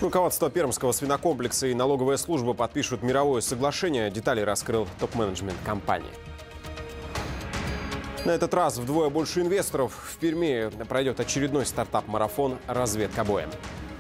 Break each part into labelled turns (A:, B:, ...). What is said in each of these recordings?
A: Руководство Пермского свинокомплекса и налоговая служба подпишут мировое соглашение. Детали раскрыл топ-менеджмент компании. На этот раз вдвое больше инвесторов. В Перми пройдет очередной стартап-марафон «Разведка боем».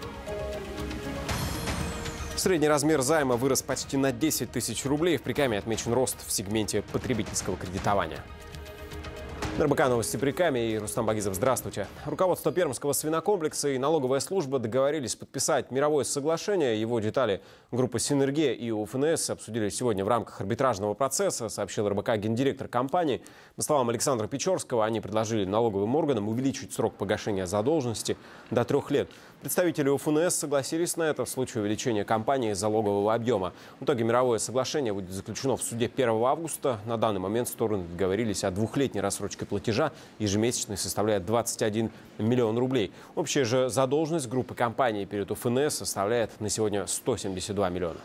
A: Средний размер займа вырос почти на 10 тысяч рублей. В Прикамье отмечен рост в сегменте потребительского кредитования. РБК «Новости Прикамья» и Рустам Багизов. Здравствуйте. Руководство Пермского свинокомплекса и налоговая служба договорились подписать мировое соглашение. Его детали группа «Синергия» и УФНС обсудили сегодня в рамках арбитражного процесса, сообщил РБК гендиректор компании. По словам Александра Печорского, они предложили налоговым органам увеличить срок погашения задолженности до 3 лет. Представители УФНС согласились на это в случае увеличения компании залогового объема. В итоге мировое соглашение будет заключено в суде 1 августа. На данный момент стороны договорились о 2-летней рассрочке платежа. Ежемесячный составляет 21 миллион рублей. Общая же задолженность группы компаний перед УФНС составляет на сегодня 172 миллиона.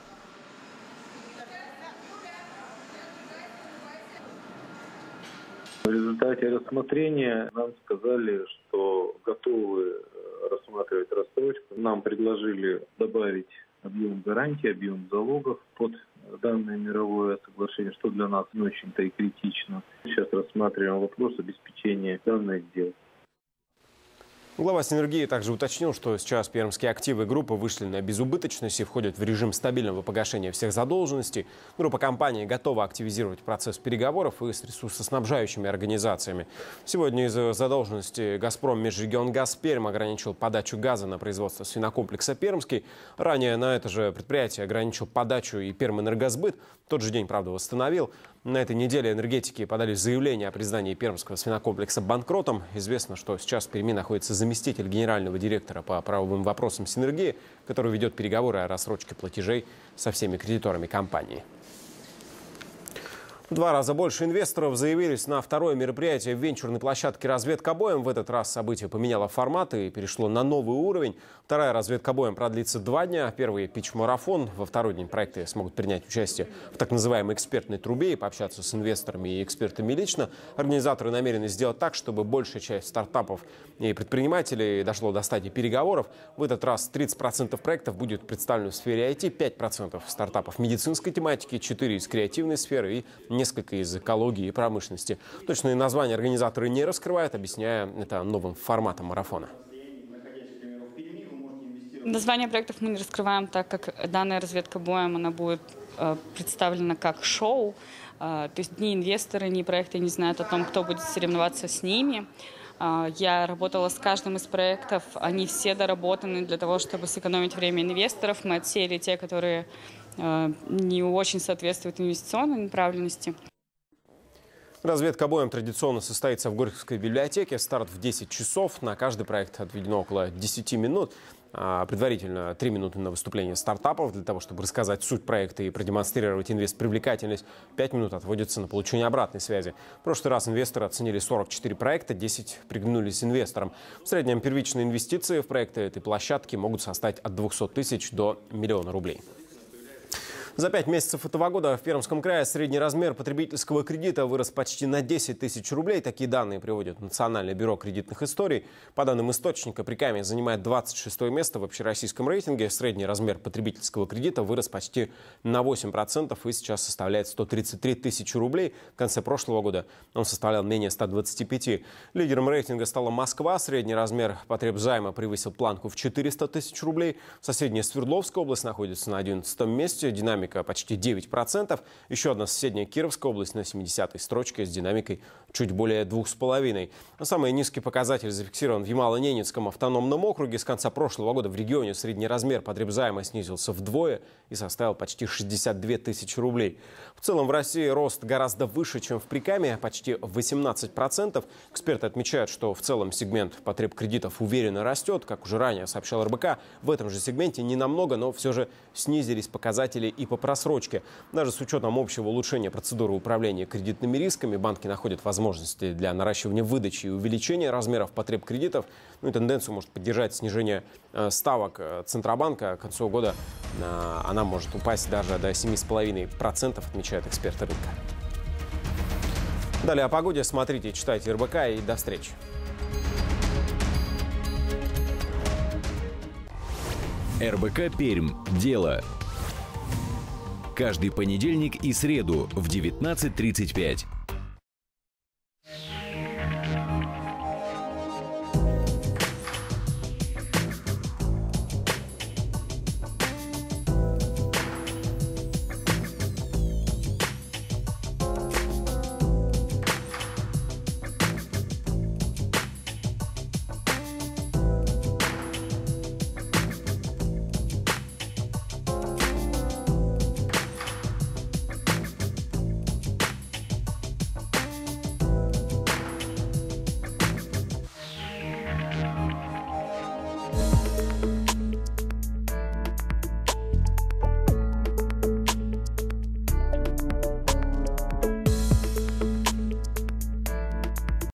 B: В результате рассмотрения нам сказали, что готовы рассматривать рассрочку. Нам предложили добавить объем гарантий, объем залогов под данное мировое соглашение, что для нас не очень-то и критично. Сейчас рассматриваем вопрос обеспечения данной сделки.
A: Глава «Синергии» также уточнил, что сейчас пермские активы группы вышли на безубыточность и входят в режим стабильного погашения всех задолженностей. Группа компаний готова активизировать процесс переговоров и с ресурсоснабжающими организациями. Сегодня из-за задолженности «Газпром» Межрегионгаз Пермь ограничил подачу газа на производство свинокомплекса «Пермский». Ранее на это же предприятие ограничил подачу и Пермэнергосбыт. В тот же день, правда, восстановил. На этой неделе энергетики подали заявление о признании пермского свинокомплекса банкротом. Известно, что сейчас в Перми находится заместитель генерального директора по правовым вопросам «Синергии», который ведет переговоры о рассрочке платежей со всеми кредиторами компании. В 2 раза больше инвесторов заявились на второе мероприятие в венчурной площадке «Разведка боем». В этот раз событие поменяло формат и перешло на новый уровень. Вторая «Разведка боем» продлится 2 дня. Первый питч-марафон. Во второй день проекты смогут принять участие в так называемой экспертной трубе и пообщаться с инвесторами и экспертами лично. Организаторы намерены сделать так, чтобы большая часть стартапов и предпринимателей дошло до стадии переговоров. В этот раз 30% проектов будет представлено в сфере IT, 5% стартапов медицинской тематики, 4% из креативной сферы и несколько из экологии и промышленности. Точные названия организаторы не раскрывают, объясняя это новым форматом марафона.
C: Название проектов мы не раскрываем, так как данная разведка боем она будет представлена как шоу. То есть ни инвесторы, ни проекты не знают о том, кто будет соревноваться с ними. Я работала с каждым из проектов, они все доработаны для того, чтобы сэкономить время инвесторов. Мы отсеяли те, которые не очень соответствуют инвестиционной направленности.
A: Разведка боем традиционно состоится в Горьковской библиотеке. Старт в 10 часов. На каждый проект отведено около 10 минут. Предварительно 3 минуты на выступление стартапов для того, чтобы рассказать суть проекта и продемонстрировать инвест-привлекательность. 5 минут отводится на получение обратной связи. В прошлый раз инвесторы оценили 44 проекта, 10 приглянулись инвесторам. В среднем первичные инвестиции в проекты этой площадки могут составить от 200 тысяч до 1 000 000 рублей. За 5 месяцев этого года в Пермском крае средний размер потребительского кредита вырос почти на 10 тысяч рублей. Такие данные приводит Национальное бюро кредитных историй. По данным источника, Прикамье занимает 26-е место в общероссийском рейтинге. Средний размер потребительского кредита вырос почти на 8% и сейчас составляет 133 тысячи рублей. В конце прошлого года он составлял менее 125. Лидером рейтинга стала Москва. Средний размер потребзайма превысил планку в 400 тысяч рублей. Соседняя Свердловская область находится на 11-м месте. Динамика почти 9%. Еще одна соседняя Кировская область на 70-й строчке с динамикой чуть более 2,5%. Но самый низкий показатель зафиксирован в Ямало-Ненецком автономном округе. С конца прошлого года в регионе средний размер потребзайма снизился вдвое и составил почти 62 тысячи рублей. В целом в России рост гораздо выше, чем в Прикамье, почти 18%. Эксперты отмечают, что в целом сегмент потребкредитов уверенно растет. Как уже ранее сообщал РБК, в этом же сегменте не намного, но все же снизились показатели и по просрочке. Даже с учетом общего улучшения процедуры управления кредитными рисками, банки находят возможности для наращивания выдачи и увеличения размеров потребкредитов. Ну и тенденцию может поддержать снижение ставок Центробанка. К концу года она может упасть даже до 7,5%, отмечают эксперты рынка. Далее о погоде смотрите и читайте РБК, и до встречи.
D: РБК Пермь. Дело. Каждый понедельник и среду в 19:35.